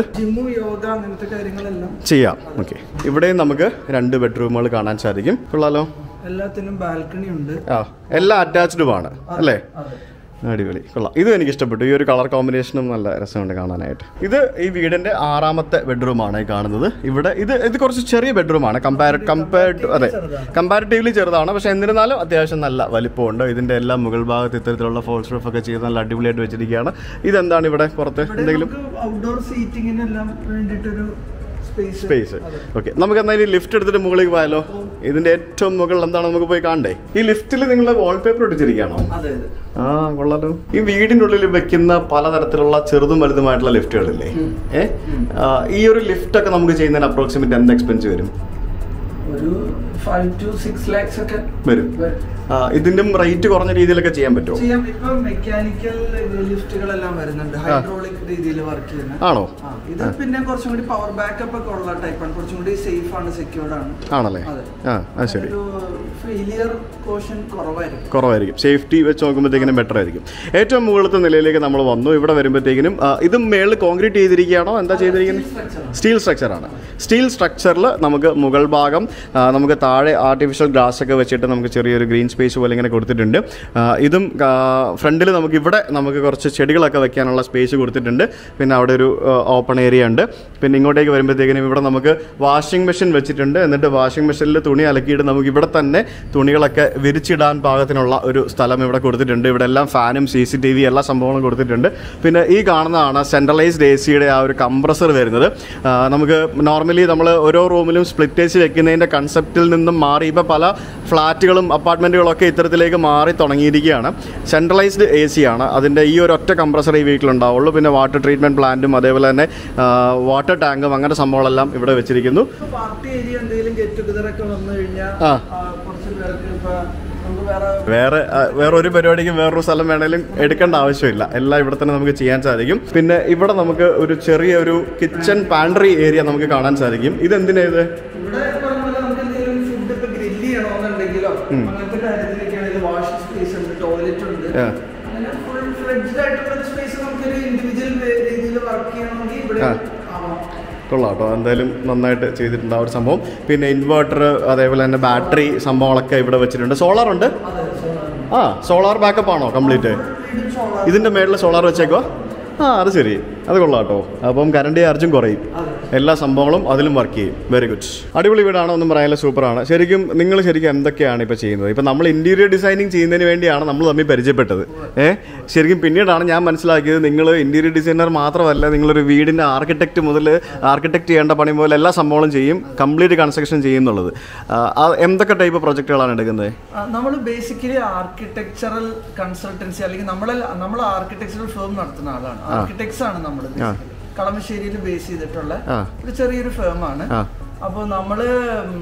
Speaker 1: ചെയ്യാം. ഓക്കെ, ഇവിടെയും നമുക്ക് 2 ബെഡ്റൂമുകൾ കാണാൻ സാധിക്കും. കൊള്ളാലോ,
Speaker 2: എല്ലാത്തിനും ബാൽക്കണി ഉണ്ട്.
Speaker 1: എല്ലാം അറ്റാച്ച്ഡുമാണ് അല്ലേ? അടിപൊളി, കൊള്ളാം. ഇതും എനിക്ക് ഇഷ്ടപ്പെട്ടു. ഈ ഒരു കളർ കോമ്പിനേഷനും നല്ല രസമുണ്ട് കാണാനായിട്ട്. ഇത് ഈ വീടിന്റെ 6ാമത്തെ ബെഡ്റൂമാണ് ഈ കാണുന്നത്. ഇവിടെ ഇത് കുറച്ച് ചെറിയ ബെഡ്റൂമാണ്. കമ്പാരിറ്റീവ്ലി ചെറുതാണ്. പക്ഷെ എന്നിരുന്നാലും അത്യാവശ്യം നല്ല വലിപ്പമുണ്ട്. ഇതിന്റെ എല്ലാം മുകൾ ഭാഗത്ത് ഇത്തരത്തിലുള്ള ഫോൾസ് റൂഫ് ഒക്കെ ചെയ്ത് നല്ല അടിപൊളിയായിട്ട് വെച്ചിരിക്കുകയാണ്. ഇതെന്താണ് ഇവിടെ പുറത്ത് എന്തെങ്കിലും
Speaker 2: ഔട്ട്ഡോർ സീറ്റിംഗിനെല്ലാം വേണ്ടിയിട്ടൊരു
Speaker 1: സ്പേസ്? ഓക്കെ, നമുക്ക് എന്തായാലും ലിഫ്റ്റ് എടുത്തിട്ട് മുകളിലേക്ക് പോയാലോ? ഇതിന്റെ ഏറ്റവും മുകളിൽ എന്താണ് നമുക്ക് പോയി കാണണ്ടേ? ഈ ലിഫ്റ്റിൽ നിങ്ങൾ വാൾപേപ്പർ ഒട്ടിച്ചിരിക്കുകയാണോ? കൊള്ളാലോ. ഈ വീടിന്റെ ഉള്ളിൽ വെക്കുന്ന പലതരത്തിലുള്ള ചെറുതും വലുതുമായിട്ടുള്ള ലിഫ്റ്റുകളില്ലേ? ഈ ഒരു ലിഫ്റ്റ് ഒക്കെ നമുക്ക് ചെയ്യുന്നതിന് അപ്രോക്സിമേറ്റ് എന്ത് എക്സ്പെൻസ് വരും?
Speaker 2: ഒരു 5 to 6 lakhs ഒക്കെ വരും.
Speaker 1: ഇതിന്റെ റേറ്റ് കുറഞ്ഞ രീതിയിലൊക്കെ ചെയ്യാൻ പറ്റുമോ?
Speaker 2: ഇപ്പൊ മെക്കാനിക്കൽ ലിഫ്റ്റുകളെല്ലാം വരുന്നുണ്ട്, ഹൈഡ്രോളിക് രീതിയിൽ വർക്ക് ചെയ്യുന്ന.
Speaker 1: ആണോ?
Speaker 2: ഇത് പിന്നെ കുറച്ചും കൂടി പവർ ബാക്കപ്പ് ഒക്കെ ഉള്ള ടൈപ്പാണ്. കുറച്ചും കൂടി സേഫ് ആണ്, സെക്യൂർഡ് ആണ്.
Speaker 1: ആണല്ലേ? ശരി.
Speaker 2: ഫെയിലിയർ കോഷൻ
Speaker 1: കുറവായിരിക്കും. സേഫ്റ്റി വെച്ച് നോക്കുമ്പോഴത്തേക്കിനും ബെറ്റർ ആയിരിക്കും. ഏറ്റവും മുകളിലത്തെ നിലയിലേക്ക് നമ്മൾ വന്നു. ഇവിടെ വരുമ്പോഴത്തേക്കിനും ഇതും മേളിൽ കോൺക്രീറ്റ് ചെയ്തിരിക്കുകയാണോ? എന്താ ചെയ്തിരിക്കുന്നത്? സ്റ്റീൽ സ്ട്രക്ചറാണ്. സ്റ്റീൽ സ്ട്രക്ചറിൽ നമുക്ക് മുകൾ ഭാഗം നമുക്ക് താഴെ ആർട്ടിഫിഷ്യൽ ഗ്രാസ് ഒക്കെ വെച്ചിട്ട് നമുക്ക് ചെറിയൊരു ഗ്രീൻ സ്പേസ് പോലെ ഇങ്ങനെ കൊടുത്തിട്ടുണ്ട്. ഇതും ഫ്രണ്ടിൽ നമുക്ക് ഇവിടെ നമുക്ക് കുറച്ച് ചെടികളൊക്കെ വെക്കാനുള്ള സ്പേസ് കൊടുത്തിട്ടുണ്ട്. പിന്നെ അവിടെ ഒരു ഓപ്പൺ ഏരിയ ഉണ്ട്. പിന്നെ ഇങ്ങോട്ടേക്ക് വരുമ്പോഴത്തേക്കിനും ഇവിടെ നമുക്ക് വാഷിംഗ് മെഷീൻ വെച്ചിട്ടുണ്ട്. എന്നിട്ട് വാഷിംഗ് മെഷീനിൽ തുണി അലക്കിയിട്ട് നമുക്ക് ഇവിടെ തന്നെ തുണികളൊക്കെ വിരിച്ചിടാൻ പാകത്തിനുള്ള ഒരു സ്ഥലം ഇവിടെ കൊടുത്തിട്ടുണ്ട്. ഇവിടെ എല്ലാം ഫാനും CCTV എല്ലാ സംഭവങ്ങളും കൊടുത്തിട്ടുണ്ട്. പിന്നെ ഈ കാണുന്നതാണ് സെൻട്രലൈസ്ഡ് AC-യുടെ ആ ഒരു കംപ്രസർ വരുന്നത്. നമുക്ക് നോർമലി നമ്മൾ ഓരോ റൂമിലും സ്പ്ലിറ്റേഴ്സ് വെക്കുന്നതിൻ്റെ കൺസെപ്റ്റിൽ നിന്നും മാറി ഇപ്പോൾ പല ഫ്ലാറ്റുകളും അപ്പാർട്ട്മെൻറ്റുകളൊക്കെ ഇത്തരത്തിലേക്ക് മാറി തുടങ്ങിയിരിക്കുകയാണ്. സെൻട്രലൈസ്ഡ് AC ആണ്. അതിൻ്റെ ഈ ഒരു ഒറ്റ കംപ്രസർ ഈ വീട്ടിലുണ്ടാവുള്ളൂ. പിന്നെ വാട്ടർ ട്രീറ്റ്മെൻറ്റ് പ്ലാന്റും അതേപോലെ തന്നെ വാട്ടർ ടാങ്കും അങ്ങനെ സംഭവങ്ങളെല്ലാം ഇവിടെ വെച്ചിരിക്കുന്നു. വേറെ ഒരു പരിപാടിക്കും വേറൊരു സ്ഥലം വേണേലും എടുക്കേണ്ട ആവശ്യമില്ല. എല്ലാം ഇവിടെ തന്നെ നമുക്ക് ചെയ്യാൻ സാധിക്കും. പിന്നെ ഇവിടെ നമുക്ക് ഒരു ചെറിയൊരു കിച്ചൺ പാൻട്രി ഏരിയ നമുക്ക് കാണാൻ സാധിക്കും. ഇതെന്തിനാ ഇത്? കൊള്ളാട്ടോ, എന്തായാലും നന്നായിട്ട് ചെയ്തിട്ടുണ്ട് ആ ഒരു സംഭവം. പിന്നെ ഇൻവേർട്ടർ അതേപോലെ തന്നെ ബാറ്ററി സംഭവങ്ങളൊക്കെ ഇവിടെ വെച്ചിട്ടുണ്ട്. സോളാർ ഉണ്ട്. സോളാർ ബാക്കപ്പ് ആണോ കംപ്ലീറ്റ്? ഇതിൻ്റെ മേളിൽ സോളാർ വെച്ചേക്കോ? അത് ശരി, അത് കൊള്ളാട്ടോ. അപ്പം കറണ്ട് ചാർജും കുറയും. എല്ലാ സംഭവങ്ങളും അതിലും വർക്ക് ചെയ്യും. Very good. അടിപൊളി വീടാണ്, ഒന്നും പറയാനില്ല, സൂപ്പറാണ്. നിങ്ങൾ ശരിക്കും എന്തൊക്കെയാണ് ഇപ്പോൾ ചെയ്യുന്നത്? ഇപ്പം നമ്മൾ ഇൻറ്റീരിയർ ഡിസൈനിങ് ചെയ്യുന്നതിന് വേണ്ടിയാണ് നമ്മൾ തമ്മിൽ പരിചയപ്പെട്ടത്. ശരിക്കും പിന്നീടാണ് ഞാൻ മനസ്സിലാക്കിയത് നിങ്ങൾ ഇൻറ്റീരിയർ ഡിസൈനർ മാത്രമല്ല, നിങ്ങളൊരു വീടിൻ്റെ ആർക്കിടെക്ട് ചെയ്യേണ്ട പണി പോലെ എല്ലാ സംഭവങ്ങളും ചെയ്യും, കംപ്ലീറ്റ് കൺസ്ട്രക്ഷൻ ചെയ്യുന്നുള്ളത്. എന്തൊക്കെ ടൈപ്പ് പ്രൊജക്റ്റുകളാണ് എടുക്കുന്നത്?
Speaker 2: നമ്മൾ ബേസിക്കലി ആർക്കിടെക്ചറൽ കൺസൾട്ടൻസി അല്ലെങ്കിൽ നമ്മൾ ആർക്കിടെക്ചറൽ ഫേം നടത്തുന്ന ആളാണ്. ആർക്കിടെക്ട്സ് ആണ് നമ്മൾ കളമശ്ശേരിയിൽ ബേസ് ചെയ്തിട്ടുള്ള ഒരു ചെറിയൊരു ഫേമാണ്. അപ്പോൾ നമ്മള്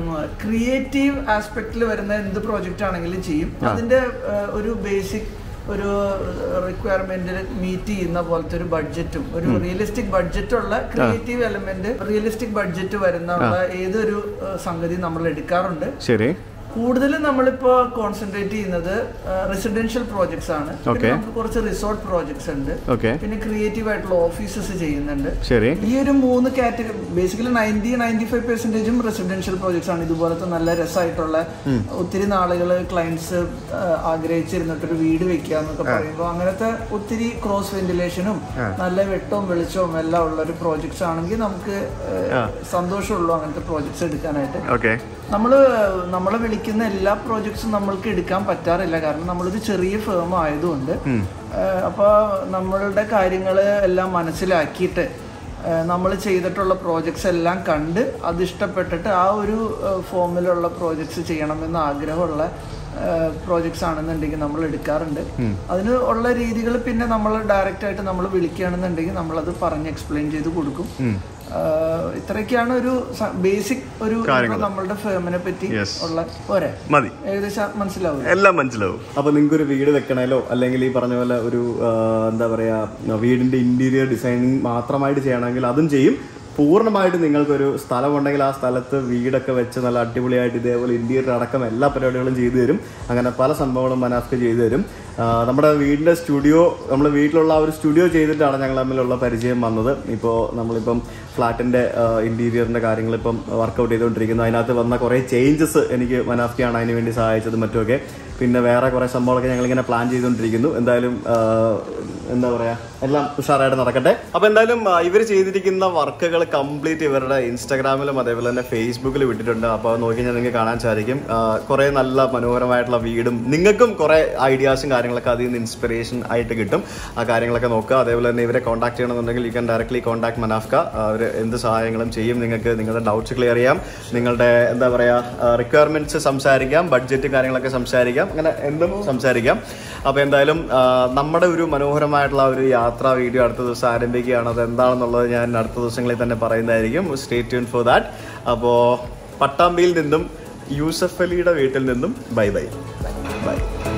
Speaker 2: ക്രിയേറ്റീവ് ആസ്പെക്റ്റിൽ വരുന്ന എന്ത് പ്രോജക്റ്റ് ആണെങ്കിലും ചെയ്യും. അതിന്റെ ഒരു ബേസിക് ഒരു റിക്വയർമെന്റ് മീറ്റ് ചെയ്യുന്ന പോലത്തെ ഒരു ബഡ്ജറ്റും ഒരു റിയലിസ്റ്റിക് ബഡ്ജറ്റുള്ള ക്രിയേറ്റീവ് എലമെന്റ് റിയലിസ്റ്റിക് ബഡ്ജറ്റ് വരുന്ന ഏതൊരു സംഗതി നമ്മൾ എടുക്കാറുണ്ട്.
Speaker 1: ശരി.
Speaker 2: കൂടുതലും നമ്മളിപ്പോ കോൺസെൻട്രേറ്റ് ചെയ്യുന്നത് റെസിഡൻഷ്യൽ പ്രോജക്ട്സ് ആണ്. നമുക്ക് കുറച്ച് റിസോർട്ട് പ്രോജക്ട്സ് ഉണ്ട്, പിന്നെ ക്രിയേറ്റീവ് ആയിട്ടുള്ള ഓഫീസസ് ചെയ്യുന്നുണ്ട്. ഈ ഒരു 3 കാറ്റഗറി ബേസിക്കലി 90-95% റെസിഡൻഷ്യൽ പ്രോജക്ട്സ് ആണ്. ഇതുപോലത്തെ നല്ല രസമായിട്ടുള്ള ഒത്തിരി നാളുകൾ ക്ലയൻസ് ആഗ്രഹിച്ചിരുന്നിട്ടൊരു വീട് വെക്കുക എന്നൊക്കെ പറയുമ്പോൾ അങ്ങനത്തെ ഒത്തിരി ക്രോസ് വെന്റിലേഷനും നല്ല വെട്ടവും വെളിച്ചവും എല്ലാം ഉള്ള ഒരു പ്രോജക്ട്സ് ആണെങ്കിൽ നമുക്ക് സന്തോഷമുള്ളൂ അങ്ങനത്തെ പ്രോജക്ട്സ് എടുക്കാനായിട്ട്. നമ്മളെ വിളിക്കുന്ന എല്ലാ പ്രോജക്ട്സും നമ്മൾക്ക് എടുക്കാൻ പറ്റാറില്ല, കാരണം നമ്മളൊരു ചെറിയ ഫേം ആയതുകൊണ്ട്. അപ്പോൾ നമ്മളുടെ കാര്യങ്ങൾ എല്ലാം മനസ്സിലാക്കിയിട്ട് നമ്മൾ ചെയ്തിട്ടുള്ള പ്രോജക്ട്സ് എല്ലാം കണ്ട് അത് ഇഷ്ടപ്പെട്ടിട്ട് ആ ഒരു ഫോമിലുള്ള പ്രോജക്ട്സ് ചെയ്യണമെന്ന് ആഗ്രഹമുള്ള പ്രോജക്ട്സ് ആണെന്നുണ്ടെങ്കിൽ നമ്മൾ എടുക്കാറുണ്ട്. അതിന് ഉള്ള രീതികൾ പിന്നെ നമ്മൾ ഡയറക്റ്റ് ആയിട്ട് നമ്മൾ വിളിക്കുകയാണെന്നുണ്ടെങ്കിൽ നമ്മളത് പറഞ്ഞ് എക്സ്പ്ലെയിൻ ചെയ്ത് കൊടുക്കും. ഇത്രയൊക്കെയാണ് ഒരു ബേസിക് ഒരു നമ്മളുടെ ഫേമിനെ പറ്റി ഉള്ള ഏകദേശം മനസ്സിലാവും,
Speaker 1: എല്ലാം മനസ്സിലാവും. അപ്പൊ നിങ്ങൾക്ക് ഒരു വീട് വെക്കണല്ലോ, അല്ലെങ്കിൽ ഈ പറഞ്ഞ പോലെ ഒരു എന്താ പറയാ വീടിന്റെ ഇന്റീരിയർ ഡിസൈനിങ് മാത്രമായിട്ട് ചെയ്യണമെങ്കിൽ അതും ചെയ്യും. പൂർണ്ണമായിട്ട് നിങ്ങൾക്കൊരു സ്ഥലമുണ്ടെങ്കിൽ ആ സ്ഥലത്ത് വീടൊക്കെ വെച്ച് നല്ല അടിപൊളിയായിട്ട് ഇതേപോലെ ഇന്റീരിയർ അടക്കം എല്ലാ പരിപാടികളും ചെയ്തു തരും. അങ്ങനെ പല സംഭവങ്ങളും മനാഫ്ക്ക് ചെയ്തു തരും. നമ്മുടെ വീടിൻ്റെ സ്റ്റുഡിയോ, നമ്മൾ വീട്ടിലുള്ള ആ ഒരു സ്റ്റുഡിയോ ചെയ്തിട്ടാണ് ഞങ്ങൾ തമ്മിലുള്ള പരിചയം വന്നത്. ഇപ്പോൾ നമ്മളിപ്പം ഫ്ലാറ്റിൻ്റെ ഇൻറ്റീരിയറിൻ്റെ കാര്യങ്ങളിപ്പം വർക്കൗട്ട് ചെയ്തുകൊണ്ടിരിക്കുന്നു. അതിനകത്ത് വന്ന കുറേ ചേഞ്ചസ് എനിക്ക് മനാഫ്ക്കാണ് അതിന് വേണ്ടി സഹായിച്ചതും മറ്റുമൊക്കെ. പിന്നെ വേറെ കുറേ സംഭവങ്ങളൊക്കെ ഞങ്ങളിങ്ങനെ പ്ലാൻ ചെയ്തുകൊണ്ടിരിക്കുന്നു. എന്തായാലും എന്താ പറയുക, എല്ലാം ഉഷാറായിട്ട് നടക്കട്ടെ. അപ്പോൾ എന്തായാലും ഇവർ ചെയ്തിരിക്കുന്ന വർക്കുകൾ കംപ്ലീറ്റ് ഇവരുടെ ഇൻസ്റ്റാഗ്രാമിലും അതേപോലെ തന്നെ ഫേസ്ബുക്കിൽ വിട്ടിട്ടുണ്ട്. അപ്പോൾ നോക്കി കഴിഞ്ഞാൽ നിങ്ങൾക്ക് കാണാൻ സാധിക്കും. കുറേ നല്ല മനോഹരമായിട്ടുള്ള വീടും നിങ്ങൾക്കും കുറേ ഐഡിയാസും കാര്യങ്ങളൊക്കെ അതിൽ നിന്ന് ഇൻസ്പിറേഷൻ ആയിട്ട് കിട്ടും. ആ കാര്യങ്ങളൊക്കെ നോക്കുക. അതേപോലെ തന്നെ ഇവരെ കോൺടാക്ട് ചെയ്യണമെന്നുണ്ടെങ്കിൽ യു ക്യാൻ ഡയറക്ട്ലി കോൺടാക്ട് മനാഫ്ക. അവർ എന്ത് സഹായങ്ങളും ചെയ്യും. നിങ്ങൾക്ക് നിങ്ങളുടെ ഡൗട്ട്സ് ക്ലിയർ ചെയ്യാം, നിങ്ങളുടെ എന്താ പറയുക റിക്വയർമെൻറ്റ്സ് സംസാരിക്കാം, ബഡ്ജറ്റ് കാര്യങ്ങളൊക്കെ സംസാരിക്കാം, അങ്ങനെ എന്തും സംസാരിക്കാം. അപ്പോൾ എന്തായാലും നമ്മുടെ ഒരു മനോഹരമായിട്ടുള്ള ഒരു യാത്രാ വീഡിയോ അടുത്ത ദിവസം ആരംഭിക്കുകയാണ്. അത് എന്താണെന്നുള്ളത് ഞാൻ അടുത്ത ദിവസങ്ങളിൽ തന്നെ പറയുന്നതായിരിക്കും. Stay tune for that. അപ്പോൾ പട്ടാമ്പിയിൽ നിന്നും യൂസഫ് അലിയുടെ വീട്ടിൽ നിന്നും ബൈ ബൈ.